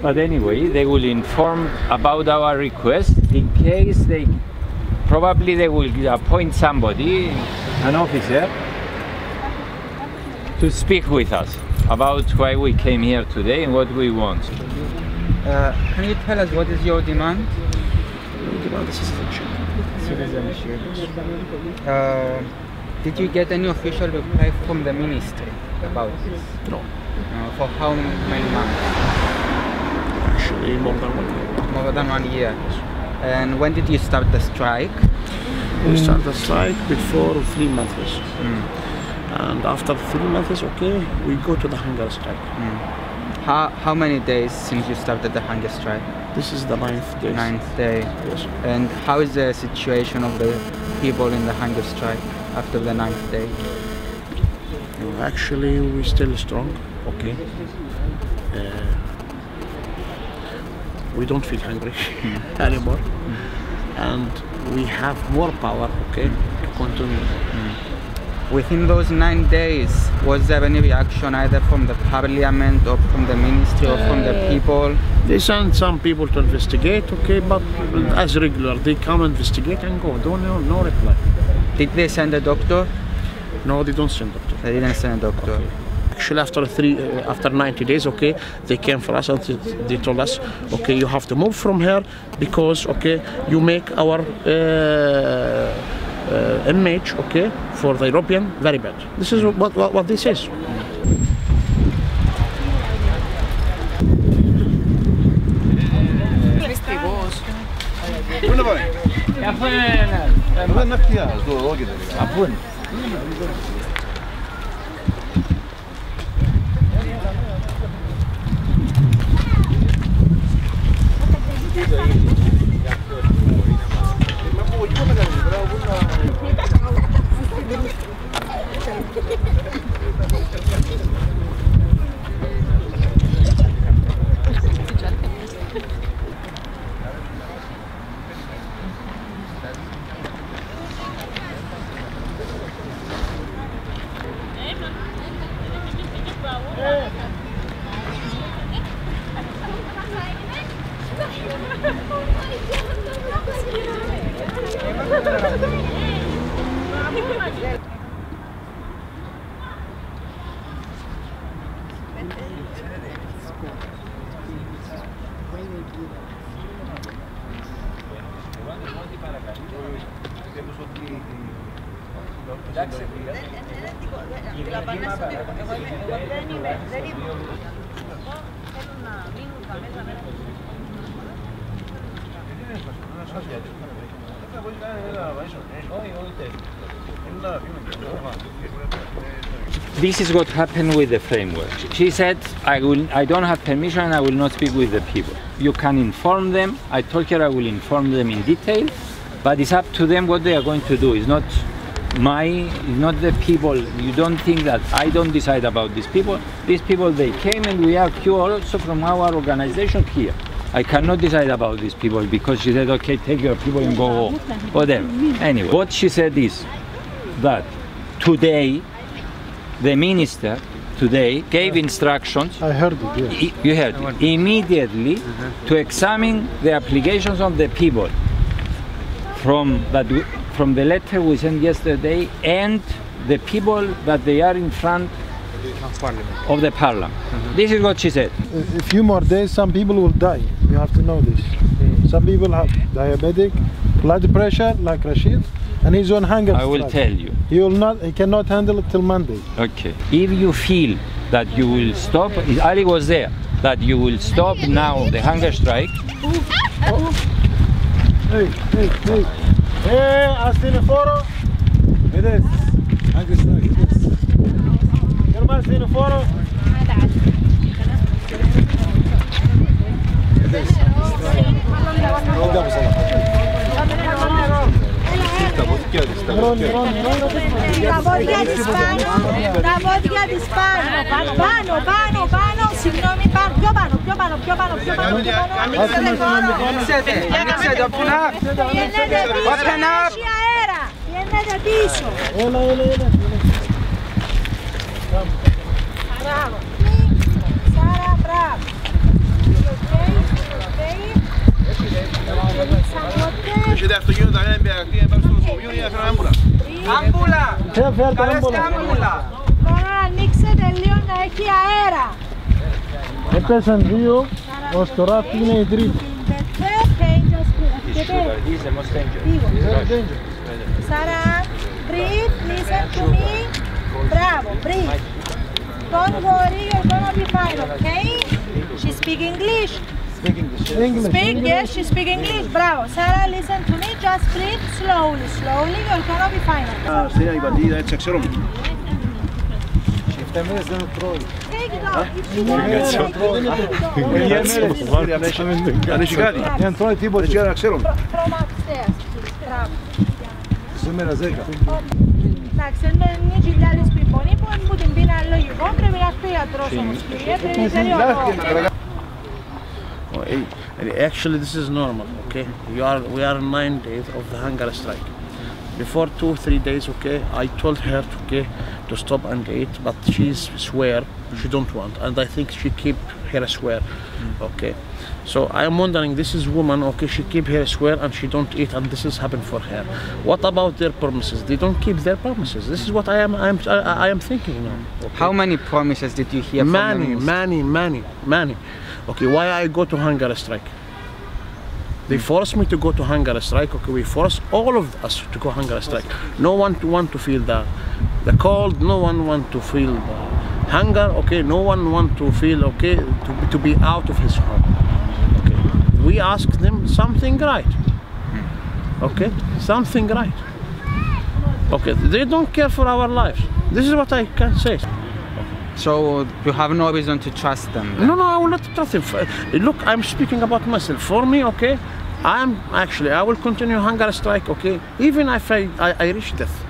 But anyway, they will inform about our request. In case probably they will appoint somebody, an officer, to speak with us about why we came here today and what we want. Can you tell us what is your demand? We demand citizenship. Citizenship. Did you get any official reply from the ministry about this? No. For how many months? Actually, more than 1 year. More than 1 year. And when did you start the strike? We started the strike before 3 months. And after 3 months, okay, we go to the hunger strike. How many days since you started the hunger strike? This is the 9th day. 9th day. Yes. And how is the situation of the people in the hunger strike after the 9th day? Actually, we're still strong, okay. We don't feel hungry anymore. And we have more power, okay, to continue. Within those 9 days, was there any reaction either from the parliament or from the ministry or from the people? They send some people to investigate, okay, but as regular, they come investigate and go. No reply. Did they send a doctor? No, they don't send doctor. They didn't send a doctor. Okay. Actually, after 90 days, okay, they came for us and they told us, okay, you have to move from here because, okay, you make our image, okay, for the European very bad. This is what this is. This is what happened with the framework. She said, I don't have permission, I will not speak with the people. You can inform them. I told her I will inform them in detail, but it's up to them what they are going to do. It's not the people. You don't think that I don't decide about these people. These people, they came and we have you also from our organization here. I cannot decide about these people because she said, okay, take your people and go home. Whatever. Anyway, what she said is that today, the minister today gave instructions. I heard it, yes. You heard it. Immediately to examine the applications of the people from the letter we sent yesterday and the people that they are in front of the parliament. This is what she said. A few more days, some people will die. You have to know this. Some people have diabetic, blood pressure, like Rashid, and he's on hunger strike. I will tell you. He cannot handle it till Monday. Okay. If you feel that you will stop, Ali was there, that you will stop now the hunger strike. Hey, astiniforo. Vedes? Hunger strike. German astiniforo. Τα βόδια της πάνω, συγγνώμη, πιο πάνω. Πιένετε πίσω. Μπράβο. Σάρα, μπράβο. έρχεται αυτοκίνητο, δεν πήγα στο νοσοκομείο ή έφερα άμπουλα. Άμπουλα! Φέρτε Καλέστε άμπουλα! Τώρα ανοίξετε λίγο να έχει αέρα. Έπεσαν δύο, ως τώρα αυτή είναι η τρίτη. He's the most dangerous. Sarah, breathe, listen to me. Bravo, breathe. Don't worry, you're gonna be fine, okay? She speak English. English. Speak, yes, she speak English. Bravo. Sarah, listen to me. Just breathe slowly, slowly. You're gonna be fine. Στην η πατήδα, έτσι ξέρω. Take it off. If you want to take it off. Αν έχει κάτι, Δεν τρώει τίποτα. έτσι να ξέρω. From upstairs. Bravo. Σήμερα 10. Εντάξει, είναι χιλιάδες πιπονοί που την πίνα λογικό. Πρέπει να έρθει ο ιατρός όμως, κυρία. Πρέπει να ξέρει ο Actually, this is normal. Okay, we are 9 days of the hunger strike. Before 2-3 days, okay, I told her to stop and eat, but she swear she don't want, and I think she keep her swear. Okay, so I am wondering, this is woman, okay, she keep her swear and she don't eat, and this is happened for her. What about their promises? They don't keep their promises. This is what I am thinking now. Okay? How many promises did you hear from the minister? Many. Okay, why I go to hunger strike? They force me to go to hunger strike. Okay, we force all of us to go hunger strike. No one want to feel the cold. No one want to feel the hunger. Okay, no one want to feel to be out of his home. Okay, we ask them something right. Okay, something right. Okay, they don't care for our lives. This is what I can say. So you have no reason to trust them? Then? No, I will not trust him. Look, I'm speaking about myself. For me, okay, I will continue hunger strike, okay, even if I reach death.